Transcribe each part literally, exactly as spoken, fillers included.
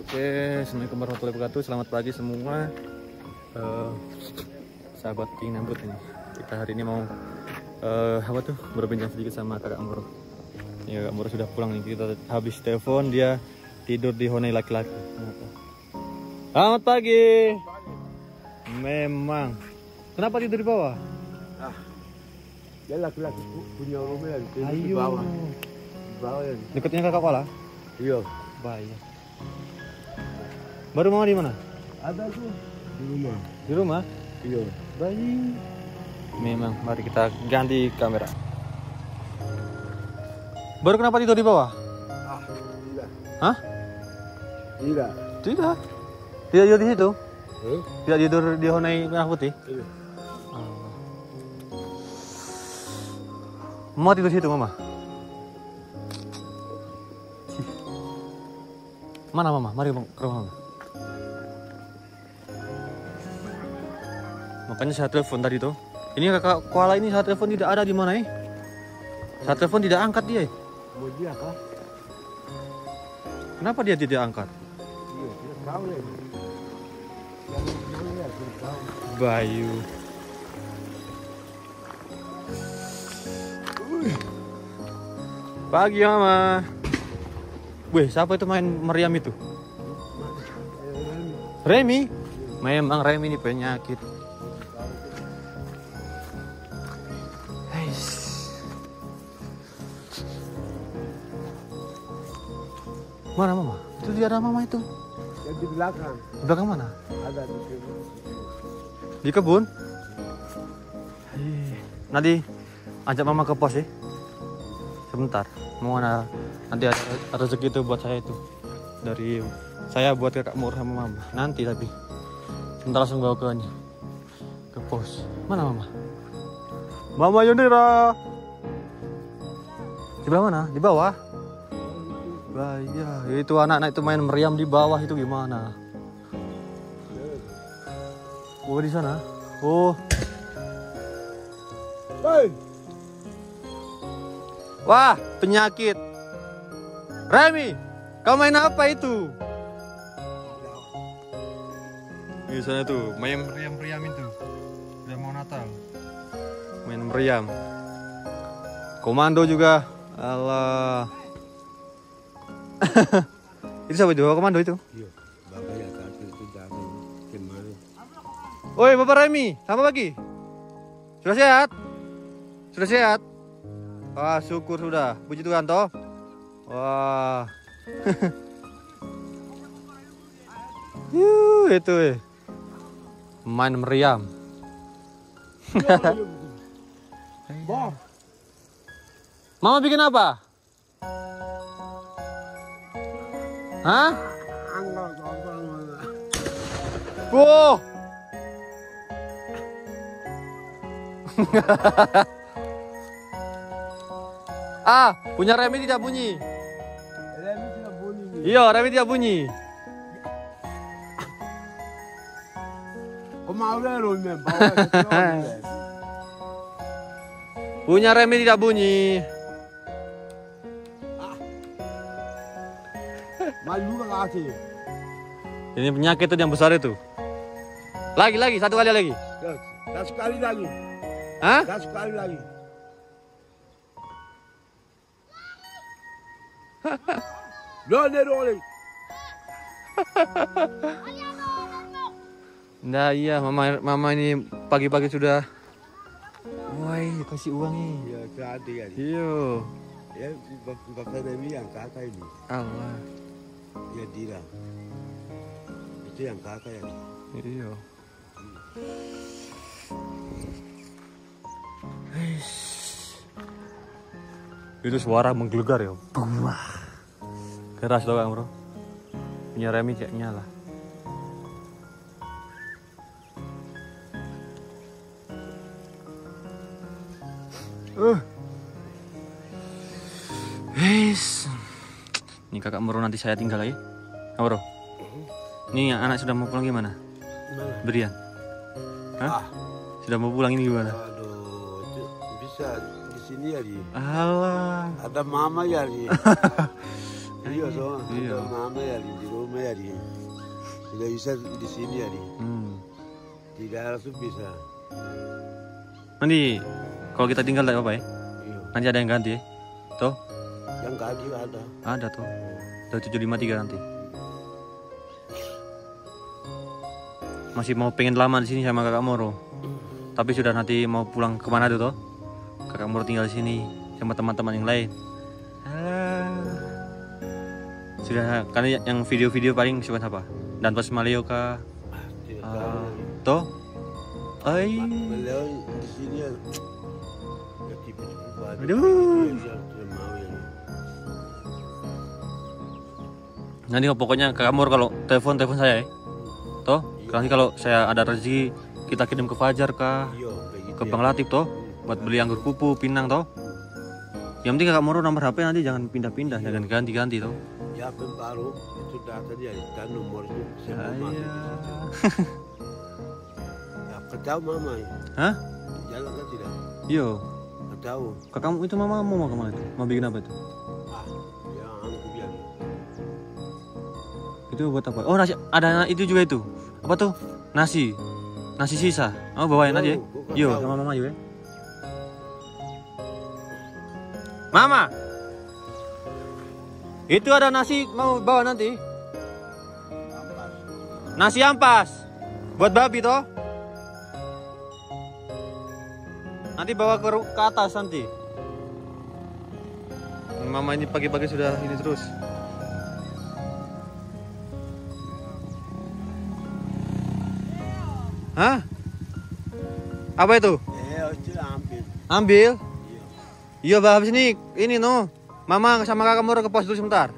Oke, assalamualaikum warahmatullahi wabarakatuh. Selamat pagi semua, uh, sahabat King Nambut ini. Kita hari ini mau uh, apa tuh berbincang sedikit sama kakak Moro. Ya, Kak Moro sudah pulang nih. Kita habis telepon, dia tidur di Honai laki-laki. Selamat pagi. Memang. Kenapa tidur di bawah? Ah, dia laki-laki punya rumah di Ayo. bawah. Di bawah ya. Dekatnya kakak kepala? Iya. Bahaya. Baru mama di mana? Ada tuh di rumah. Di rumah? Iya. Baik. Memang, mari kita ganti kamera. Baru kenapa tidur di bawah? Ah, tidak. Hah? Tidak. Tidak. Tidak tidur di situ? Eh? Tidak tidur di Honai Merah Putih? Iya. Oh. Mama tidur di situ, Mama? Mana Mama? Mari ke rumah Mama. Makanya saya telepon tadi tuh. Ini kakak koala ini saya telepon tidak ada di mana eh? Saya telepon tidak angkat dia. Eh. Mau dia kah? Kenapa dia tidak angkat? Iya, tidak tahu ya. Yang mana ya, tidak tahu. Bayu. Pagi Mama. Wih, siapa itu main meriam itu? Remi. Memang Remi ini penyakit. Mana Mama? Itu dia ada Mama itu. Yang di belakang. Di belakang mana? Ada di sini. Di kebun? Nanti ajak Mama ke pos ya. Sebentar. Mau ada nanti ada, ada rezeki itu buat saya itu. Dari saya buat kakak Mur sama Mama. Nanti tapi sebentar langsung bawa ke ini. Ke pos. Mana Mama? Mama Yunira. Di bawah mana? Di bawah? Bahaya, itu anak-anak itu main meriam di bawah itu gimana? Oh di sana. Oh. Hei. Wah, penyakit. Remi, kau main apa itu? Di sana tuh, main meriam-meriam itu. Udah mau Natal. Main meriam. Komando juga. Allah. Itu siapa itu? Bapak komando itu? Iya. Bapak ya satu itu jangan kemana. Oi, Bapak Remi, selamat pagi. Sudah sehat? Sudah sehat? Wah, syukur sudah. Puji Tuhan toh. Wah. Yuh, itu eh. Main meriam. Bah. Mama bikin apa? Hah? Angkat apa mana? Wow. Ah, punya Remi tidak bunyi. Remi tidak bunyi. Iya, Remi tidak bunyi. Kemarin rumah bawa. Punya Remi tidak bunyi. Malu kan kasih. Ini penyakit itu yang besar itu. Lagi lagi satu kali lagi. Dan sekali lagi. Hah? Dan sekali lagi. Role role. Nah iya, mama mama ini pagi-pagi sudah. Woi, kasih uang nih. Ya tadi ya. Iya. Ya bapak Remi yang kakak ini. Allah. Ya Dira. Itu yang kakak ya. Iya. Itu suara menggelegar ya. Wah. Keras loh Kang Bro. Punya Remi cek nyala. Uh. Yes. Ini kakak Moro nanti saya tinggal lagi. Kak Moro. Ini anak sudah mau pulang gimana? Gimana? Berian. Hah? Ah. Sudah mau pulang ini gimana? Aduh, itu bisa di sini ya di. Alah. Ada mama ya di. Iya, so. Iya. Mama ya di rumah ya di. Tidak bisa di sini ya di. Hmm. Tidak langsung bisa. Nanti kalau kita tinggal tidak apa-apa ya? Iya. Nanti ada yang ganti ya? Tuh? Yang gaji ada. Ada tuh. Dari tujuh lima tiga nanti. Masih mau pengen lama di sini sama Kakak Moro. Tapi sudah nanti mau pulang kemana tuh? Toh? Kakak Moro tinggal di sini sama teman-teman yang lain. Ah. Sudah kan yang video-video paling siapa siapa? Dan pas Maleo kah? Tidak Ah, tahu. toh? Ay. Beliau di sini ya. Ya tipe-tipe baru. Aduh. Dia tidak mau ya. Nanti pokoknya Kakak Moro kalau telepon telepon saya ya. Toh? Nanti kalau saya ada rezeki kita kirim ke Fajar kah? Iya, begitu. Ke Bang Latif toh? Buat beli anggur pupu, pinang toh? Yang penting Kakak Moro nomor H P nanti jangan pindah-pindah, jangan ganti-ganti toh. Ya baru itu data dia dan nomor itu semua Ayah. masuk. Ya, ketahu mama ya. Hah? Jalan kan tidak? Yo. Ketahu. Kakak itu mama mau kemana itu? Mau bikin apa itu? Ah, ya aku bilang. Itu buat apa? Oh nasi, ada itu juga itu. Apa tuh? Nasi. Nasi sisa. Oh bawain aja ya. Yo sama mama juga. Mama. Itu ada nasi mau bawa nanti. Nasi ampas. Buat babi toh. Nanti bawa ke, ke atas nanti. Mama ini pagi-pagi sudah ini terus. Hah? Apa itu? Eh, itu ambil. Ambil? Iya. Iya, bah, habis ini ini no. Mama sama Kakak Moro ke pos dulu sebentar.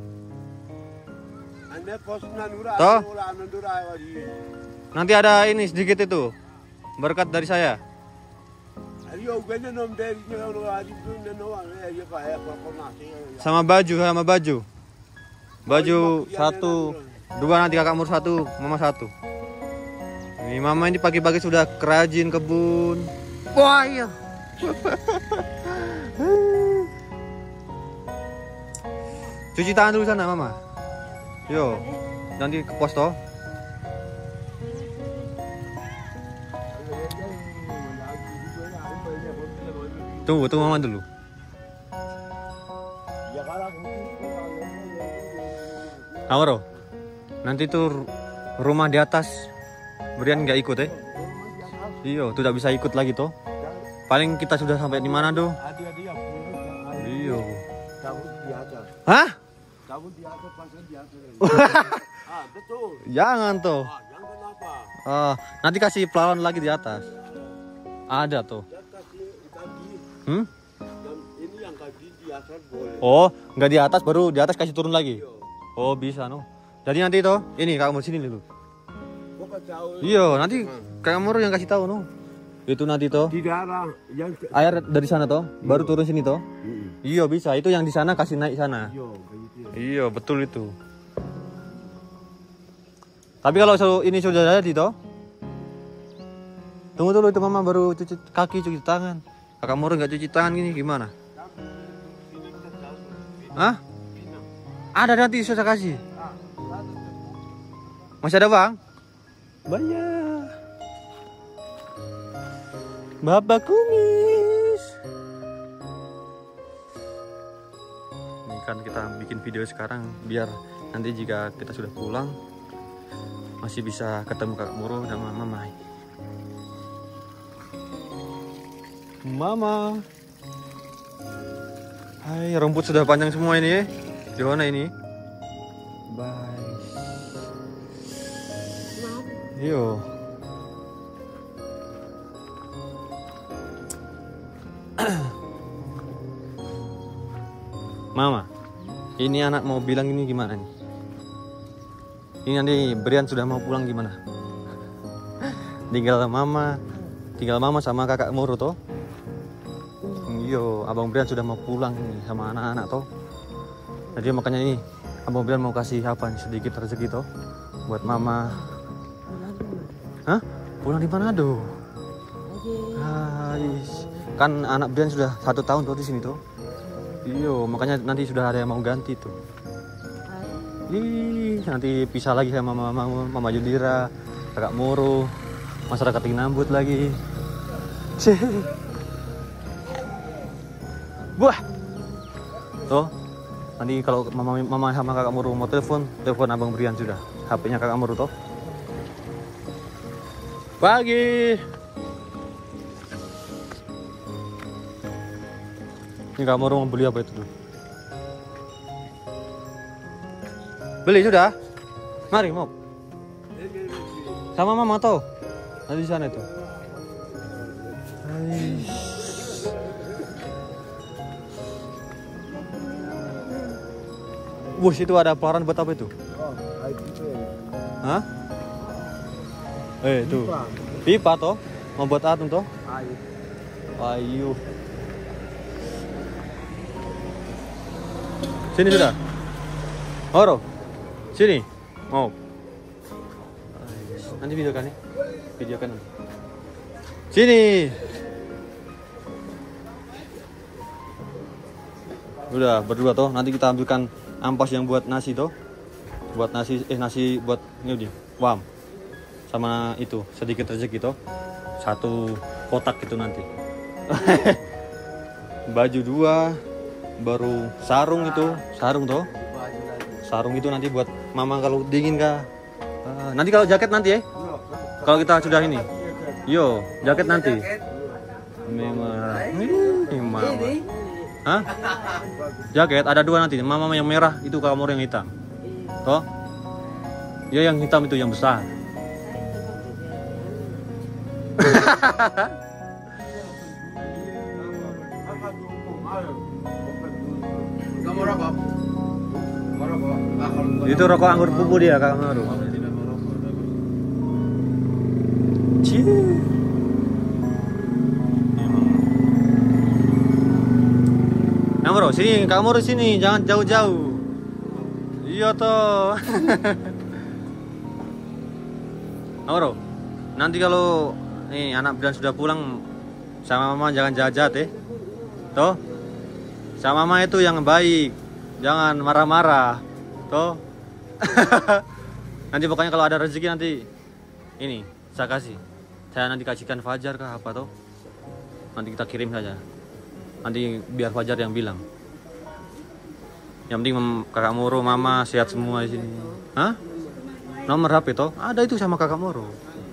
Anda pos nanura, Toh? nanura, nanura, wadi. Nanti ada ini sedikit itu. Berkat dari saya. Ayo, gana nom dari nanura, wadi tu nanura, ya pak ya pak nasi. Sama baju, sama baju. Baju satu, dua nanti Kakak Moro satu, Mama satu. Ini Mama ini pagi-pagi sudah kerajin kebun. Wah iya. Cuci tangan dulu sana Mama. Yo, nanti ke pos toh. Tunggu, tunggu Mama dulu. Amaro, nanti tuh rumah di atas Brian nggak ikut eh? Iyo, tidak bisa ikut lagi toh. Paling kita sudah sampai di mana tuh? Iyo. Hah? Kamu di atas, pasang di atas. Ah, betul. Jangan toh. Ah, yang kenapa? Ah, nanti kasih pelawan lagi di atas. Ada tuh. Yang kasih kaki, Hmm? yang ini yang kaki di atas boleh. Oh, nggak di atas baru di atas kasih turun lagi. Oh bisa no. Jadi nanti toh, ini Kakak Moro sini dulu. Bukan tahu. Iya, nanti Kakak Moro yang kasih tahu no. Itu nanti toh. Di daerah yang Air dari sana toh, baru turun sini toh. Mm-mm. Iya bisa. Itu yang di sana kasih naik sana. Iya, begitu ya. Iya betul itu. Tapi kalau so- ini sudah jadi toh, tunggu dulu itu Mama baru cuci kaki cuci tangan. Kakak Moro nggak cuci tangan gini gimana? Hah? Ada nanti sudah kasih. Masih ada bang? Banyak. Bapak kumis. Ini kan kita bikin video sekarang biar nanti jika kita sudah pulang masih bisa ketemu Kakak Moro sama Mama. Mama. Hai, rumput sudah panjang semua ini ya. Di mana ini? Bye. Yo. Mama, ini anak mau bilang ini gimana nih? Ini nanti Brian sudah mau pulang gimana? Tinggal Mama, tinggal Mama sama Kakak Moro toh. Yo, Abang Brian sudah mau pulang nih sama anak-anak toh. Jadi makanya ini Abang Brian mau kasih apa nih sedikit rezeki toh buat Mama. Hah? Pulang di Manado. Guys, kan anak Brian sudah satu tahun tuh di sini tuh. Iyo, makanya nanti sudah ada yang mau ganti tuh. Ih, nanti pisah lagi sama mama mama, mama Yudira, kakak Moro, masyarakat Tinambut lagi. Cih. Wah. Tuh. Nanti kalau mama mama sama kakak Moro mau telepon, telepon Abang Brian sudah. H P-nya kakak Moro toh. Pagi. Ini kakak Moro mau beli apa itu tuh? Beli sudah? Mari mau. Sama mama toh. Nanti di sana itu. Wush, itu ada pelaran buat apa itu? Hah? Eh, itu. Pipa toh? Mau buat atom toh? Ayo. Sini sudah. Oro. Sini. Mau. Nanti video kan nih. Video kan. Sini. Udah berdua toh. Nanti kita ambilkan ampas yang buat nasi toh. Buat nasi eh nasi buat ini udah. Wam. Sama itu sedikit rezeki toh. Satu kotak itu nanti. Baju dua, baru sarung itu, sarung toh. Sarung itu nanti buat mama kalau dingin kah. Uh, nanti kalau jaket nanti ya. Kalau kita sudah ini. Yo, jaket nanti. Memang. Ini mama. Hah? Jaket ada dua nanti. Mama yang merah, itu kamu yang hitam. Toh? Ya yang hitam itu yang besar. Itu rokok anggur pupu dia Kak Maru. Kak Maru sini, Kak Maru sini, jangan jauh-jauh. Iya toh. Kak Maru, nanti kalau nih anak Brian sudah pulang sama mama jangan jahat-jahat ya. Toh? Sama mama itu yang baik. Jangan marah-marah. Toh? Nanti pokoknya kalau ada rezeki nanti ini saya kasih. Saya nanti kasihkan Fajar kah apa toh? Nanti kita kirim saja. Nanti biar Fajar yang bilang. Yang penting kakak Moro, mama sehat semua di sini. Hah? Nomor H P toh? Ada itu sama kakak Moro.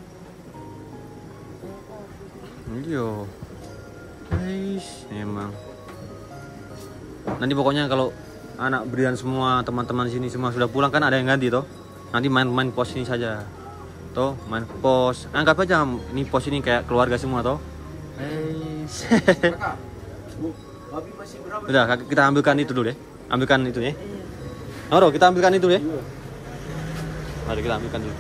Yo. Guys, emang. Nanti pokoknya kalau anak Brian semua, teman-teman sini semua sudah pulang kan ada yang ganti toh. Nanti main-main pos ini saja. Toh, main pos. Anggap aja ini pos ini kayak keluarga semua toh. Udah, kita ambilkan itu dulu deh. Ambilkan itu ya. Noro, kita ambilkan itu deh. Mari kita ambilkan dulu.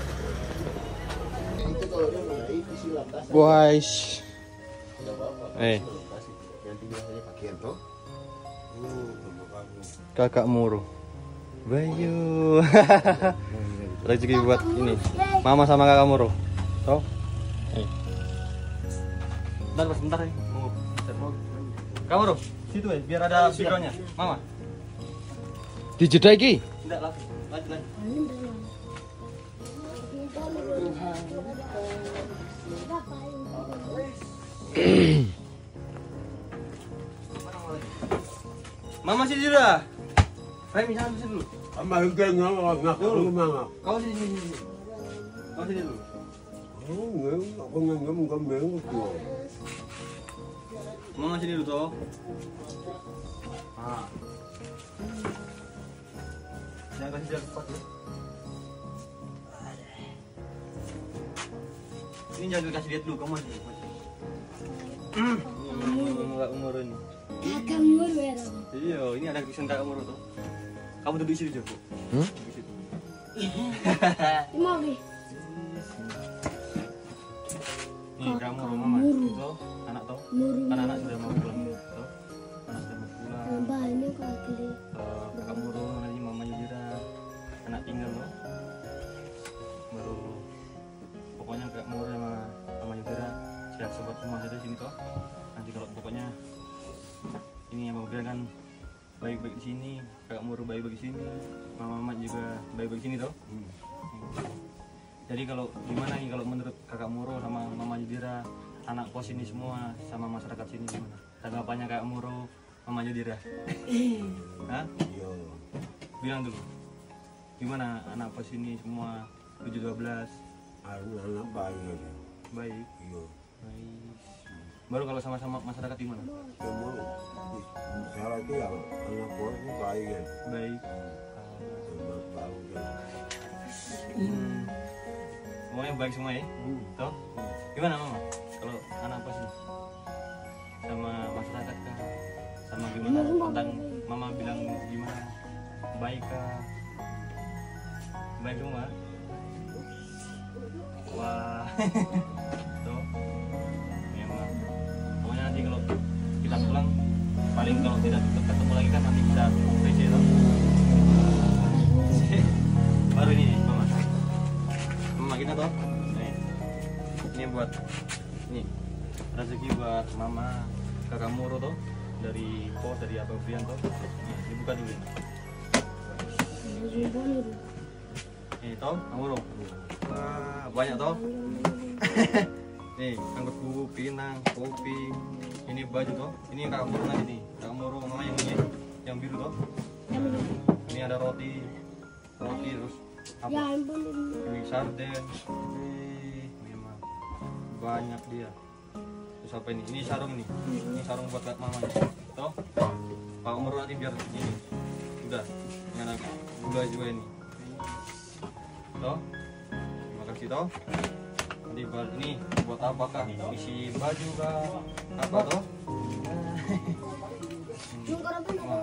Guys. Eh. Kakak Moro. Bayu. Rezeki buat ini. Mama sama kakak Moro. Toh? Eh. Bentar, sebentar ya. Kakak Moro, situ ya, biar ada backgroundnya. Mama. Dijeda iki? Enggak, langsung. Lanjut, lanjut. Mama sini sudah. Remi jangan sini dulu. Ama hingga ngomong ngaku mama. Kau sini sini sini. Kau sini dulu. Oh, ngomong aku ngomong ngomong ngomong. Mama sini dulu toh. Ah. Jangan kasih jalan cepat ya. Ini jangan kasih lihat dulu kamu sini. Hmm. Enggak umur ini. Kakak Moro ya. Iya, ini ada kisah kakak Moro tuh. Kamu duduk di situ, Joko. Hmm? Di situ. Mau nih. Nih, kamu Moro mama. Tuh, anak tuh. Kan anak sudah mau pulang tuh. Anak sudah mau pulang. Banyak kali. Uh, kakak Moro nanti mamanya Jira. Anak tinggal loh. Baru pokoknya kakak Moro sama sama Jira siap sobat semua saja sini toh. Nanti kalau pokoknya ini yang mau bilang kan baik-baik di sini, kakak Moro baik-baik di sini, mama mama baik-baik sini toh. Hmm. Jadi kalau gimana nih kalau menurut kakak Muro sama mama Yudira, anak kos ini semua sama masyarakat sini gimana? Tanggapannya kakak Muro, mama Yudira? Hah? Iya. Bilang dulu. Gimana anak kos ini semua tujuh dua belas? Anak-anak baik aja. Baik. Iya. Baik. Baru kalau sama-sama masyarakat gimana? Semua masyarakat itu ya anak kos itu baik kan. Baik. Anak baru kan. Hmm. Semuanya baik semua ya? Hmm. Toh? Gimana mama? Kalau anak kos ini? Sama masyarakat kah? Sama gimana? Tentang mama bilang gimana? Baik kah? Baik semua? Wah. Tuh. Memang. Pokoknya nanti kalau kita pulang, paling kalau tidak ketemu lagi kan nanti bisa receh toh. Baru ini nih, mama. Mama kita toh. Nih. Ini buat ini rezeki buat mama kakak Muro toh, dari pos dari Abang Brian toh. Nih, dibuka dulu. Ini toh, Kang Muro. Wah, banyak toh. Nih, angkut bubu, pinang, kopi. Ini baju toh. Ini yang kakak Muro nanti nih. Kakak Muro mama yang ini, yang biru toh. Ini ada roti, roti terus apa? Ya ampun. Ini sarden. Ini memang banyak dia. Terus apa ini? Ini sarung ini. Ini sarung buat mama nih. Toh. Kakak Muro nanti biar ini. Udah. Ini ada gula juga ini. Toh. Terima kasih toh. Nanti buat ini buat apakah? Isi baju kah? Apa toh? Wah.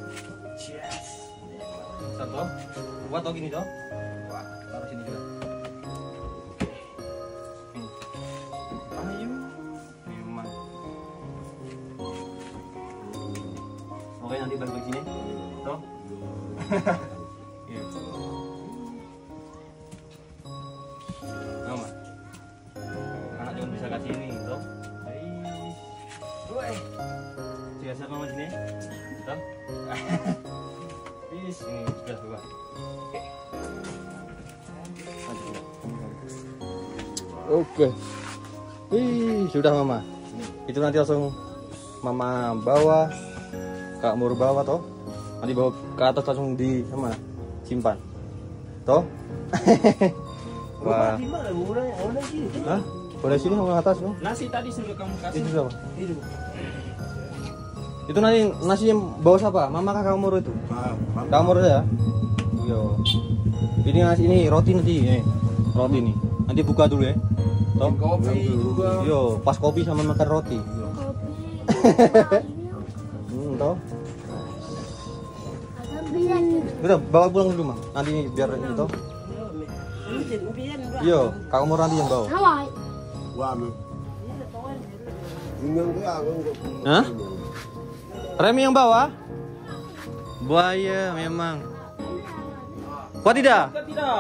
Besar toh? Buat toh gini toh? Taruh sini juga. Hmm. Ayo. Memang. Oke nanti balik sini. Toh? Iya. Mama. Anak jangan bisa kasih ini, toh. Baik. Biasa mama sini. Toh. Bis, ini sudah dua. Oke. Ih, sudah mama. Itu nanti langsung mama bawa, Kak Muro bawa toh. Nanti bawa ke atas langsung di sama simpan. Toh? Wah. Hah? Boleh sini sama atas loh. Nasi tadi sudah kamu kasih. Itu siapa? Itu. Itu nanti nasi yang bawa siapa? Mama Kak Muro itu. Kak Muro ya? Yo. Ini nasi ini roti nanti, eh. Roti nih. Nanti buka dulu ya. Toh? Kopi juga. Yo, pas kopi sama makan roti. Hmm, toh. Udah bawa pulang dulu mah. Nanti biar ini toh. Yo, Kak Muro nanti yang bawa. Hawai. Wah, men. Ini enggak, enggak. Hah? Remi yang bawa? Buaya memang. Kuat tidak? Tidak.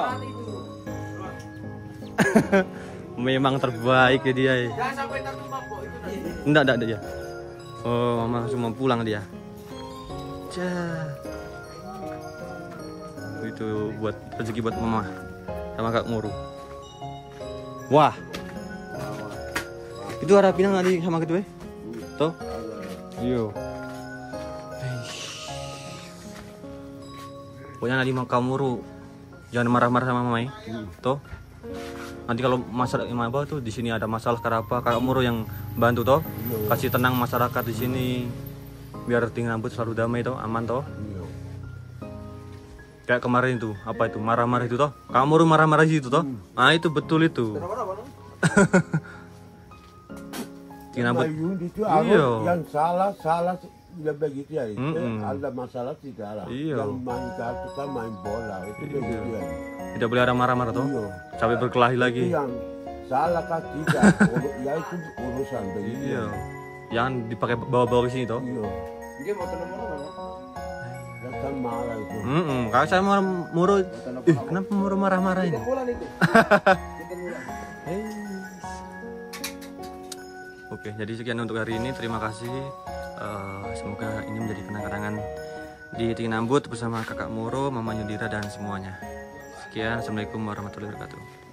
Memang terbaik ya dia. Ya. Jangan sampai tertumpah kok itu tadi. Enggak, enggak, enggak dia. Oh, mama langsung mau pulang dia. Cah. Itu buat rezeki buat mama sama Kak Muro. Wah. Itu ada pinang tadi sama kedua. Tuh. Yo. Pokoknya nanti Kak Muro jangan marah-marah sama mama ya. Tuh. Nanti kalau masalah yang apa tuh di sini ada masalah kenapa Kak Muro yang bantu toh, kasih tenang masyarakat di sini biar tinggal rambut selalu damai toh, aman toh. Kayak kemarin itu apa itu marah-marah itu toh, Kak Muro marah-marah itu toh, nah itu betul itu. Tinggal rambut. Itu aku Iya. yang salah salah tidak begitu ya. Itu Mm-mm. ada masalah tidak lah. Iya. Yang main kartu kan main bola itu Iya. begitu ya. Tidak boleh ada marah-marah toh, Iya. sampai berkelahi lagi. Itu yang salah kan tidak. Uru- ya itu urusan begitu. Iya. Jangan dipakai bawa-bawa ke sini toh. Iya. Dia mau telepon mana? Datang marah itu. Mm Kalau saya marah Muro, ih kenapa Muro marah-marah ini? Bulan itu. Bulan. Oke, jadi sekian untuk hari ini. Terima kasih. Eh, semoga ini menjadi kenang-kenangan di Tinambut bersama kakak Moro, Mama Yudira dan semuanya. Sekian, assalamualaikum warahmatullahi wabarakatuh.